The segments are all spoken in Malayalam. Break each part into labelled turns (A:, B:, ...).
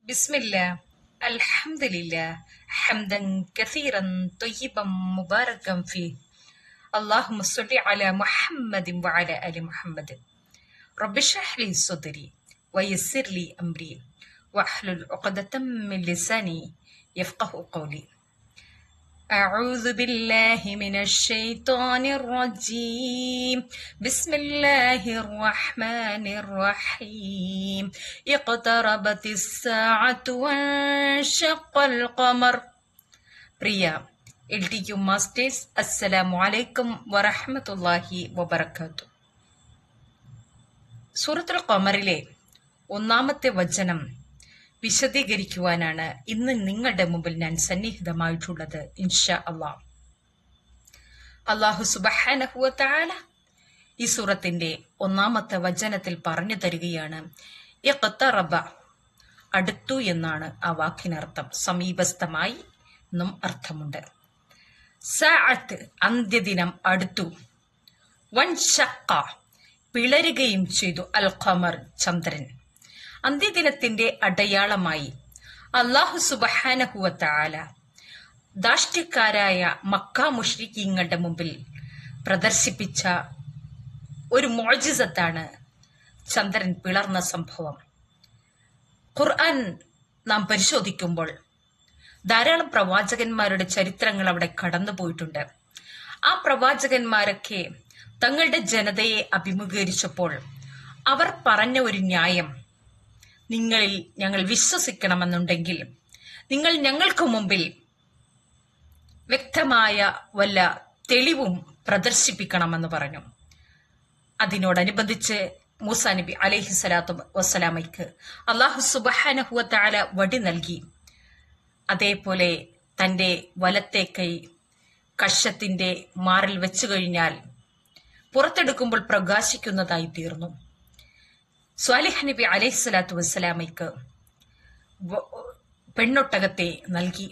A: بسم الله. الحمد لله حمدا كثيرا طيبا مباركا فيه. اللهم صل على محمد وعلى آل محمد. رب اشرح لي صدري ويسر لي أمري واحلل عقدة من لساني يفقه قولي. أعوذ بالله من الشيطان الرجيم. بسم الله الرحمن الرحيم. اقتربت الساعة وانشق القمر. പ്രിയ LTQ മാസ്റ്റേഴ്സ്, അസ്സലാമു അലൈക്കും വറഹ്മത്തുള്ളാഹി വബറകാതുഹു. സൂറത്തുൽ ഖമറിലെ ഒന്നാമത്തെ വചനം വിശദീകരിക്കുവാനാണ് ഇന്ന് നിങ്ങളുടെ മുമ്പിൽ ഞാൻ സന്നിഹിതമായിട്ടുള്ളത്. ഇൻഷാ അല്ലാഹ്. അല്ലാഹു സുബ്ഹാനഹു വ തആല ഈ സൂറത്തിന്റെ ഒന്നാമത്തെ വചനത്തിൽ പറഞ്ഞു തരികയാണ്, ഇഖ്തറബ, അടുത്തു എന്നാണ് ആ വാക്കിനർത്ഥം. സമീപസ്ഥമായി എന്നും അർത്ഥമുണ്ട്. സഅത്ത്, അന്ത്യദിനം അടുത്തു. വൻഷഖ, പിളരുകയും ചെയ്തു. അൽ ഖമർ, ചന്ദ്രൻ. അന്ത്യദിനത്തിന്റെ അടയാളമായി അല്ലാഹു സുബ്ഹാനഹു വ തആല ധാർഷ്ട്യക്കാരായ മക്ക മുശ്രിക്കീങ്ങളുടെ മുമ്പിൽ പ്രദർശിപ്പിച്ച ഒരു മുഅ്ജിസത്താണ് ചന്ദ്രൻ പിളർന്ന സംഭവം. ഖുർആൻ നാം പരിശോധിക്കുമ്പോൾ ധാരാളം പ്രവാചകന്മാരുടെ ചരിത്രങ്ങൾ അവിടെ കടന്നുപോയിട്ടുണ്ട്. ആ പ്രവാചകന്മാരൊക്കെ തങ്ങളുടെ ജനതയെ അഭിമുഖീകരിച്ചപ്പോൾ അവർ പറഞ്ഞ ഒരു ന്യായം, നിങ്ങളിൽ ഞങ്ങൾ വിശ്വസിക്കണമെന്നുണ്ടെങ്കിൽ നിങ്ങൾ ഞങ്ങൾക്ക് മുമ്പിൽ വ്യക്തമായ വല്ല തെളിവും പ്രദർശിപ്പിക്കണമെന്ന് പറഞ്ഞു. അതിനോടനുബന്ധിച്ച് മൂസാ നബി അലൈഹി സ്വലാത്തു വസ്സലാമയ്ക്ക് അല്ലാഹു സുബ്ഹാനഹു വ തആല വടി നൽകി. അതേപോലെ തന്റെ വലത്തെ കൈ കക്ഷത്തിന്റെ മാറിൽ വെച്ചു കഴിഞ്ഞാൽ പുറത്തെടുക്കുമ്പോൾ പ്രകാശിക്കുന്നതായി തീർന്നു. സ്വാലിഹ് നബി അലൈഹി സ്വലാത്തു വസ്സലാമയ്ക്ക് പെണ്ണൊട്ടകത്തെ നൽകി.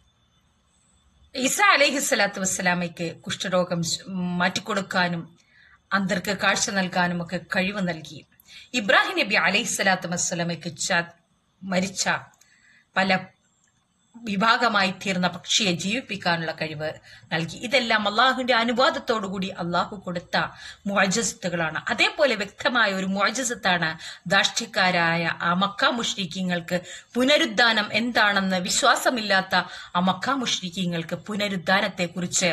A: ഈസാ അലൈഹി സ്വലാത്തു വസ്സലാമയ്ക്ക് കുഷ്ഠരോഗം മാറ്റിക്കൊടുക്കാനും അന്തർക്ക് കാഴ്ച നൽകാനും ഒക്കെ കഴിവ് നൽകി. ഇബ്രാഹിം നബി അലൈഹി സ്വലാത്തു വസ്സലാമയ്ക്ക് മരിച്ച പല വിഭാഗമായി തീർന്ന പക്ഷിയെ ജീവിപ്പിക്കാനുള്ള കഴിവ് നൽകി. ഇതെല്ലാം അള്ളാഹുവിന്റെ അനുവാദത്തോടുകൂടി അള്ളാഹു കൊടുത്ത മുഅ്ജിസത്തുകളാണ്. അതേപോലെ വ്യക്തമായ ഒരു മുഅ്ജിസത്താണ് ധാർഷ്ട്യക്കാരായ ആ മക്ക മുശ്രിക്കീങ്ങൾക്ക് പുനരുദ്ധാനം എന്താണെന്ന് വിശ്വാസമില്ലാത്ത ആ മക്ക മുശ്രിക്കീങ്ങൾക്ക് പുനരുദ്ധാനത്തെക്കുറിച്ച്,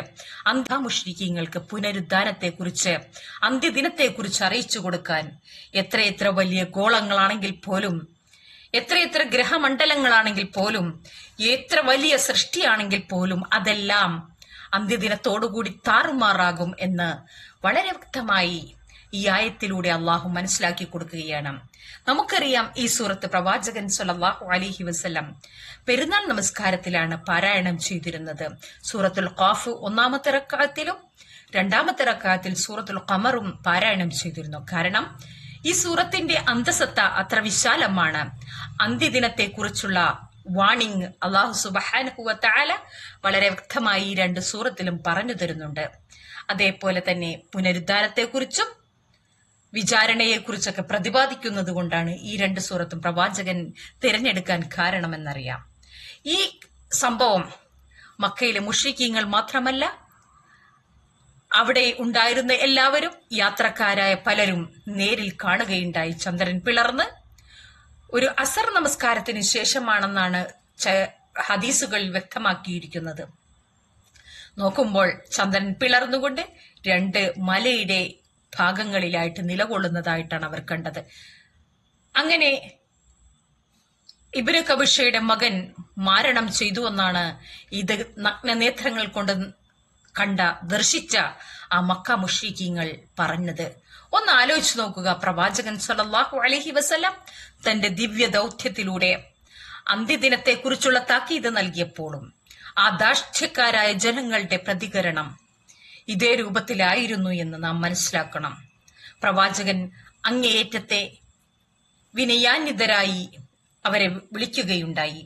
A: പുനരുദ്ധാനത്തെക്കുറിച്ച്, അന്ത്യദിനത്തെക്കുറിച്ച് അറിയിച്ചു കൊടുക്കാൻ എത്രയെത്ര വലിയ ഗോളങ്ങളാണെങ്കിൽ പോലും, എത്രയെത്ര ഗ്രഹമണ്ഡലങ്ങളാണെങ്കിൽ പോലും, എത്ര വലിയ സൃഷ്ടിയാണെങ്കിൽ പോലും അതെല്ലാം അന്ത്യദിനത്തോടുകൂടി താറുമാറാകും എന്ന് വളരെ വ്യക്തമായി ഈ ആയത്തിലൂടെ അള്ളാഹു മനസ്സിലാക്കി കൊടുക്കുകയാണ്. നമുക്കറിയാം, ഈ സൂറത്ത് പ്രവാചകൻ സ്വല്ലല്ലാഹു അലൈഹി വസല്ലം പെരുന്നാൾ നമസ്കാരത്തിലാണ് പാരായണം ചെയ്തിരുന്നത്. സൂറത്തുൽ ഖാഫ് ഒന്നാമത്തെ റക്അത്തിലും രണ്ടാമത്തെ റക്അത്തിൽ സൂറത്തുൽ ഖമറും പാരായണം ചെയ്തിരുന്നു. കാരണം ഈ സൂറത്തിന്റെ അന്തസത്ത അത്ര വിശാലമാണ്. അന്ത്യദിനത്തെ കുറിച്ചുള്ള വാണിംഗ് അല്ലാഹു സുബ്ഹാനഹു വ തആല വളരെ വ്യക്തമായി ഈ രണ്ട് സൂറത്തിലും പറഞ്ഞു തരുന്നുണ്ട്. അതേപോലെ തന്നെ പുനരുദ്ധാനത്തെക്കുറിച്ചും വിചാരണയെക്കുറിച്ചൊക്കെ പ്രതിപാദിക്കുന്നത് കൊണ്ടാണ് ഈ രണ്ട് സൂറത്തും പ്രവാചകൻ തിരഞ്ഞെടുക്കാൻ കാരണമെന്നറിയാം. ഈ സംഭവം മക്കയിലെ മുശ്രിക്കീങ്ങൾ മാത്രമല്ല, അവിടെ ഉണ്ടായിരുന്ന എല്ലാവരും, യാത്രക്കാരായ പലരും നേരിൽ കാണുകയുണ്ടായി. ചന്ദ്രൻ പിളർന്ന് ഒരു അസർ നമസ്കാരത്തിന് ശേഷമാണെന്നാണ് ഹദീസുകൾ വ്യക്തമാക്കിയിരിക്കുന്നത്. നോക്കുമ്പോൾ ചന്ദ്രൻ പിളർന്നുകൊണ്ട് രണ്ട് മലയുടെ ഭാഗങ്ങളിലായിട്ട് നിലകൊള്ളുന്നതായിട്ടാണ് അവർ കണ്ടത്. അങ്ങനെ ഇബ്നു കബീഷയുടെ മകൻ മാരണം ചെയ്തു എന്നാണ് ഇത് നഗ്നനേത്രങ്ങൾ കൊണ്ട് ദർശിച്ച ആ മക്ക മുശ്രിക്കീങ്ങൾ പറഞ്ഞത്. ഒന്ന് ആലോചിച്ചു നോക്കുക. പ്രവാചകൻ സ്വല്ലല്ലാഹു അലൈഹി വസല്ലം തന്റെ ദിവ്യ ദൗത്യത്തിലൂടെ അന്ത്യദിനത്തെക്കുറിച്ചുള്ള താക്കീത് നൽകിയപ്പോഴും ആ ധാർഷ്ട്യക്കാരായ ജനങ്ങളുടെ പ്രതികരണം ഇതേ രൂപത്തിലായിരുന്നു എന്ന് നാം മനസ്സിലാക്കണം. പ്രവാചകൻ അങ്ങേയറ്റത്തെ വിനയാന്വിതരായി അവരെ വിളിക്കുകയുണ്ടായി.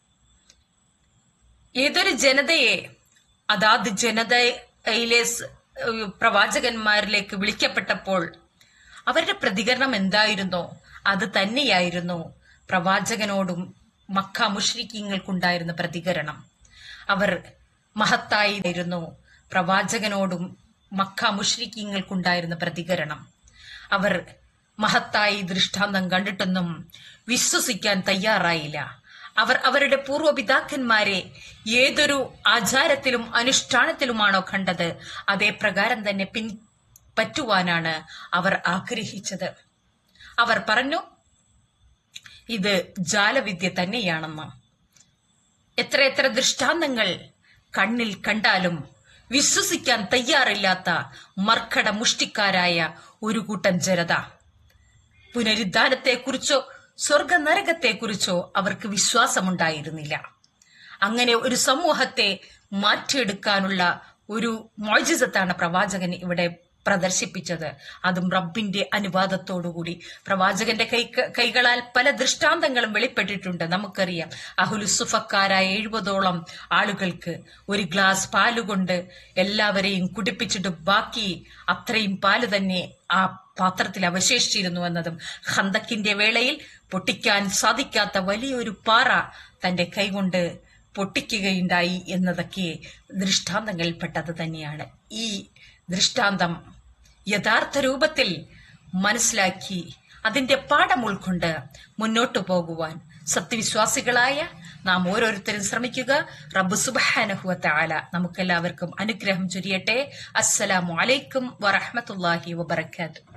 A: ഏതൊരു ജനതയെ അതാത് ജനതയിലെ പ്രവാചകന്മാരിലേക്ക് വിളിക്കപ്പെട്ടപ്പോൾ അവരുടെ പ്രതികരണം എന്തായിരുന്നോ അത് തന്നെയായിരുന്നു പ്രവാചകനോടും മക്ക മുശ്രിക്കീങ്ങൾക്കുണ്ടായിരുന്ന പ്രതികരണം. അവർ മഹത്തായിരുന്നു. പ്രവാചകനോടും മക്ക മുശ്രിക്കീങ്ങൾക്കുണ്ടായിരുന്ന പ്രതികരണം. അവർ മഹത്തായി ദൃഷ്ടാന്തം കണ്ടിട്ടൊന്നും വിശ്വസിക്കാൻ തയ്യാറായില്ല. അവർ അവരുടെ പൂർവ്വപിതാക്കന്മാരെ ഏതൊരു ആചാരത്തിലും അനുഷ്ഠാനത്തിലുമാണോ കണ്ടത്, അതേ പ്രകാരം തന്നെ പിൻപറ്റുവാനാണ് അവർ ആഗ്രഹിച്ചത്. അവർ പറഞ്ഞു, ഇത് ജാലവിദ്യ തന്നെയാണെന്ന്. എത്രയെത്ര ദൃഷ്ടാന്തങ്ങൾ കണ്ണിൽ കണ്ടാലും വിശ്വസിക്കാൻ തയ്യാറില്ലാത്ത മർക്കട മുഷ്ടിക്കാരായ ഒരു കൂട്ടം ജനത. പുനരുദ്ധാനത്തെക്കുറിച്ചോ സ്വർഗ നരകത്തെക്കുറിച്ചോ അവർക്ക് വിശ്വാസമുണ്ടായിരുന്നില്ല. അങ്ങനെ ഒരു സമൂഹത്തെ മാറ്റിയെടുക്കാനുള്ള ഒരു മോചിസത്താണ് പ്രവാചകൻ ഇവിടെ പ്രദർശിപ്പിച്ചത്. അതും റബ്ബിന്റെ അനുവാദത്തോടുകൂടി. പ്രവാചകന്റെ കൈകളാൽ പല ദൃഷ്ടാന്തങ്ങളും വെളിപ്പെട്ടിട്ടുണ്ട്. നമുക്കറിയാം, അഹ്ലുസുഫക്കാരായ 70ഓളം ആളുകൾക്ക് ഒരു ഗ്ലാസ് പാലുകൊണ്ട് എല്ലാവരെയും കുടിപ്പിച്ചിട്ട് ബാക്കി അത്രയും പാല് തന്നെ ആ പാത്രത്തിൽ അവശേഷിച്ചിരുന്നു എന്നതും, ഖന്തക്കിന്റെ വേളയിൽ പൊട്ടിക്കാൻ സാധിക്കാത്ത വലിയൊരു പാറ തന്റെ കൈകൊണ്ട് പൊട്ടിക്കുകയുണ്ടായി എന്നതൊക്കെ ദൃഷ്ടാന്തങ്ങളിൽപ്പെട്ടത് തന്നെയാണ്. ഈ ദൃഷ്ടാന്തം യഥാർത്ഥ രൂപത്തിൽ മനസ്സിലാക്കി അതിന്റെ പാഠം ഉൾക്കൊണ്ട് മുന്നോട്ടു പോകുവാൻ സത്യവിശ്വാസികളായ നാം ഓരോരുത്തരും ശ്രമിക്കുക. റബ്ബ് സുബ്ഹാനഹു വ തആല നമുക്കെല്ലാവർക്കും അനുഗ്രഹം ചൊരിയട്ടെ. അസ്സലാമു അലൈക്കും വറഹ്മത്തുള്ളാഹി വബറകാതുഹു.